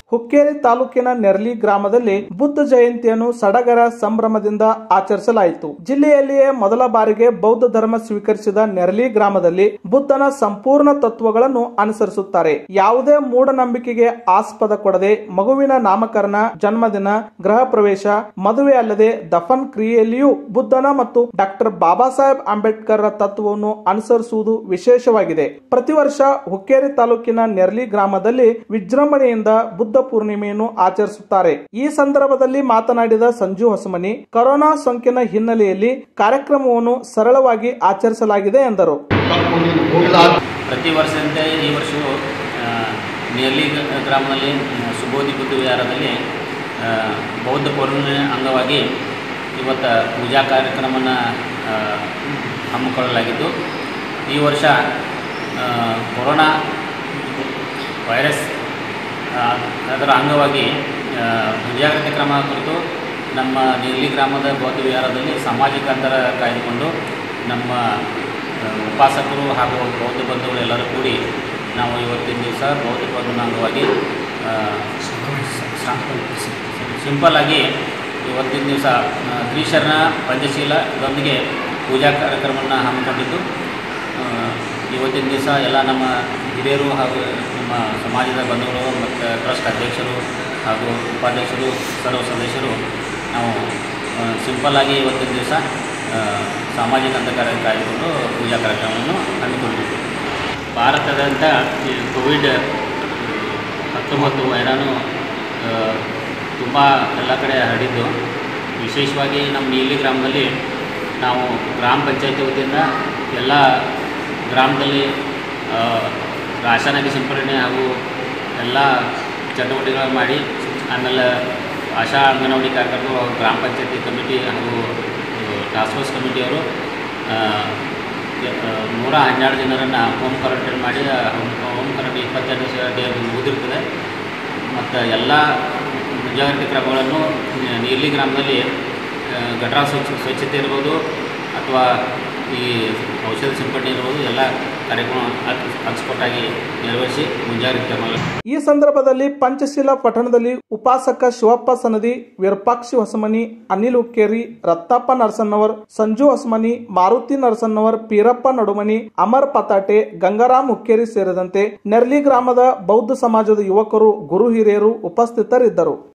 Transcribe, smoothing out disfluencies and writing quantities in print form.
ಹುಕ್ಕೇರಿ ತಾಲೂಕಿನ ನೆರ್ಲಿ ಗ್ರಾಮದಲ್ಲಿ ಬುದ್ಧ ಜಯಂತಿಯನ್ನು ಸಡಗರ ಸಂಭ್ರಮದಿಂದ ಆಚರಿಸಲಾಯಿತು. ಜಿಲ್ಲೆಯಲ್ಲಿಯೇ ಮೊದಲ ಬಾರಿಗೆ ಬೌದ್ಧ ಧರ್ಮ ಸ್ವೀಕರಿಸಿದ ನೆರ್ಲಿ ಗ್ರಾಮದಲ್ಲಿ ಬುದ್ಧನ ಸಂಪೂರ್ಣ ತತ್ವಗಳನ್ನು ಅನುಸರಿಸುತ್ತಾರೆ. ಯಾವುದೇ ಮೂಢನಂಬಿಕೆಗೆ ಆಸ್ಪದ ಕೊಡದೆ ಮಗುವಿನ ನಾಮಕರಣ, ಜನ್ಮದಿನ, ಗೃಹ ಪ್ರವೇಶ, ಮದುವೆ ಅಲ್ಲದೆ ದಫನ್ ಕ್ರಿಯೆಯಲ್ಲಿಯೂ ಬುದ್ಧನ ಮತ್ತು ಡಾಕ್ಟರ್ ಬಾಬಾ ಸಾಹೇಬ್ ಅಂಬೇಡ್ಕರ್ ತತ್ವವನ್ನು ಅನುಸರಿಸುವುದು ವಿಶೇಷವಾಗಿದೆ. ಪ್ರತಿ ವರ್ಷ ಹುಕ್ಕೇರಿ ತಾಲೂಕಿನ ನೆರ್ಲಿ ಗ್ರಾಮದಲ್ಲಿ ವಿಜೃಂಭಣೆಯಿಂದ ಬುದ್ಧ ಪೂರ್ಣಿಮೆಯನ್ನು ಆಚರಿಸುತ್ತಾರೆ. ಈ ಸಂದರ್ಭದಲ್ಲಿ ಮಾತನಾಡಿದ ಸಂಜು ಹೊಸಮನಿ, ಕೊರೋನಾ ಸೋಂಕಿನ ಹಿನ್ನೆಲೆಯಲ್ಲಿ ಕಾರ್ಯಕ್ರಮವನ್ನು ಸರಳವಾಗಿ ಆಚರಿಸಲಾಗಿದೆ ಎಂದರು. ಪ್ರತಿ ವರ್ಷದಂತೆ ಈ ವರ್ಷವೂ ನೆರ್ಲಿ ಗ್ರಾಮದಲ್ಲಿ ಸುಬೋಧಿ ಬುದ್ಧ ವಿಹಾರದಲ್ಲಿ ಬೌದ್ಧ ಪೂರ್ಣಿಮೆ ಅಂಗವಾಗಿ ಇವತ್ತು ಪೂಜಾ ಕಾರ್ಯಕ್ರಮವನ್ನು ಹಮ್ಮಿಕೊಳ್ಳಲಾಗಿದ್ದು, ಈ ವರ್ಷ ಕೊರೋನಾ ವೈರಸ್ ಅದರ ಅಂಗವಾಗಿ ಮುಂಜಾಗ್ರತೆ ಕ್ರಮ ಕುರಿತು ನಮ್ಮ ನೆರ್ಲಿ ಗ್ರಾಮದ ಬೌದ್ಧ ವಿಹಾರದಲ್ಲಿ ಸಾಮಾಜಿಕ ಅಂತರ ಕಾಯ್ದುಕೊಂಡು ನಮ್ಮ ಉಪಾಸಕರು ಹಾಗೂ ಬೌದ್ಧ ಬಂಧುಗಳು ಎಲ್ಲರೂ ಕೂಡಿ ನಾವು ಇವತ್ತಿನ ದಿವಸ ಬೌದ್ಧ ಪೂರ್ಣಿಮೆ ಅಂಗವಾಗಿ ಸಿಂಪಲ್ ಆಗಿ ಇವತ್ತಿನ ದಿವಸ ತ್ರಿಶರಣ ಪಂಚಶೀಲದೊಂದಿಗೆ ಪೂಜಾ ಕಾರ್ಯಕ್ರಮವನ್ನು ಹಮ್ಮಿಕೊಂಡಿದ್ದು, ಇವತ್ತಿನ ದಿವಸ ಎಲ್ಲ ನಮ್ಮ ಹಿರಿಯರು ಹಾಗೂ ನಮ್ಮ ಸಮಾಜದ ಬಂಧುಗಳು ಮತ್ತು ಟ್ರಸ್ಟ್ ಅಧ್ಯಕ್ಷರು ಹಾಗೂ ಉಪಾಧ್ಯಕ್ಷರು ಸರ್ವ ಸದಸ್ಯರು ನಾವು ಸಿಂಪಲ್ಲಾಗಿ ಇವತ್ತಿನ ದಿವಸ ಸಾಮಾಜಿಕ ಅಂತರ ಕಾಯ್ದುಕೊಂಡು ಪೂಜಾ ಕಾರ್ಯಕ್ರಮವನ್ನು ಹಮ್ಮಿಕೊಂಡಿದ್ದೀವಿ. ಭಾರತದಂಥ ಕೋವಿಡ್-19 ವೈರಾಣು ತುಂಬ ಎಲ್ಲ ಕಡೆ ಹರಡಿದ್ದು, ವಿಶೇಷವಾಗಿ ನಮ್ಮ ನೆರ್ಲಿ ಗ್ರಾಮದಲ್ಲಿ ನಾವು ಗ್ರಾಮ ಪಂಚಾಯತಿ ವತಿಯಿಂದ ಎಲ್ಲ ಗ್ರಾಮದಲ್ಲಿ ರಾಸಾಯನಿಕ ಸಿಂಪಡಣೆ ಹಾಗೂ ಎಲ್ಲ ಚಟುವಟಿಕೆಗಳು ಮಾಡಿ, ಆಮೇಲೆ ಆಶಾ ಅಂಗನವಾಡಿ ಕಾರ್ಯಕರ್ತರು, ಗ್ರಾಮ ಪಂಚಾಯತಿ ಕಮಿಟಿ ಹಾಗೂ ಟಾಸ್ಕ್ ಫೋರ್ಸ್ ಕಮಿಟಿಯವರು 112 ಜನರನ್ನು ಹೋಮ್ ಕ್ವಾರಂಟೈನ್ ಮಾಡಿ, ಹೋಮ್ ಕ್ವಾರಂಟೈನ್ 22 ಡೇ ಮುಗಿದಿರ್ತದೆ. ಮತ್ತು ಎಲ್ಲ ಮುಂಜಾಗ್ರತೆ ಕ್ರಮಗಳನ್ನು ನೆರ್ಲಿ ಗ್ರಾಮದಲ್ಲಿ ಗಟಾರ ಸ್ವಚ್ಛತೆ ಇರ್ಬೋದು ಅಥವಾ ಈ ಔಷಧ ಸಿಂಪಡಣೆ ಇರ್ಬೋದು, ಎಲ್ಲ ಕಾರ್ಯಕ್ರಮ ಅಚ್ಚುಕಟ್ಟಾಗಿ ನಿರ್ವಹಿಸಿ ಮುಂಜಾಗ್ರತೆ ಕ್ರಮ. ಈ ಸಂದರ್ಭದಲ್ಲಿ ಪಂಚಶೀಲ ಪಠಣದಲ್ಲಿ ಉಪಾಸಕ ಶಿವಪ್ಪ ಸನದಿ, ವಿರೂಪಾಕ್ಷಿ ಹೊಸಮನಿ, ಅನಿಲ್ ಹುಕ್ಕೇರಿ, ರತ್ನಪ್ಪ ನರಸನ್ನವರ್, ಸಂಜು ಹೊಸಮನಿ, ಮಾರುತಿ ನರಸನ್ನವರ್, ಪೀರಪ್ಪ ನಡುಮನಿ, ಅಮರ್ ಪತಾಟೆ, ಗಂಗಾರಾಮ್ ಹುಕ್ಕೇರಿ ಸೇರಿದಂತೆ ನೆರ್ಲಿ ಗ್ರಾಮದ ಬೌದ್ಧ ಸಮಾಜದ ಯುವಕರು, ಗುರು ಹಿರಿಯರು ಉಪಸ್ಥಿತರಿದ್ದರು.